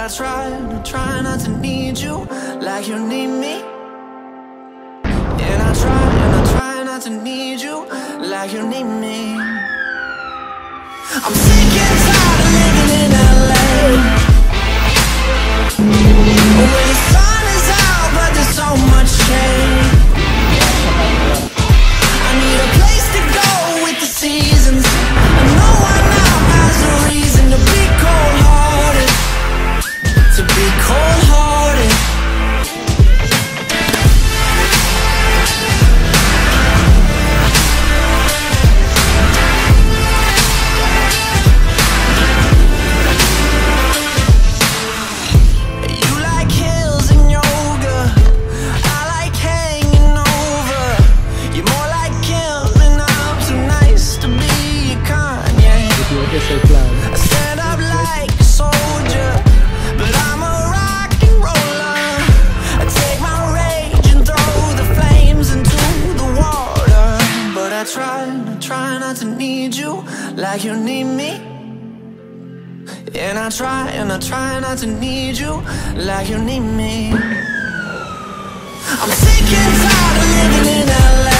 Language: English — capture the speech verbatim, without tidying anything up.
I try, I try not to need you like you need me. And I try, and I try not to need you like you need me. I'm sick and tired of living in L A, where the sun is out but there's so much shade. I need a place to go with the seasons, and no one now has a reason to be cold-hearted, to be cold-hearted. You like hills and yoga, I like hanging over. You're more like Kim and I'm too nice to be a Kanye. I stand up like a soldier, but I'm a rock and roller. I take my rage and throw the flames into the water. But I try, I try not to need you like you need me. And I try, and I try not to need you like you need me. I'm sick and tired of living in L A,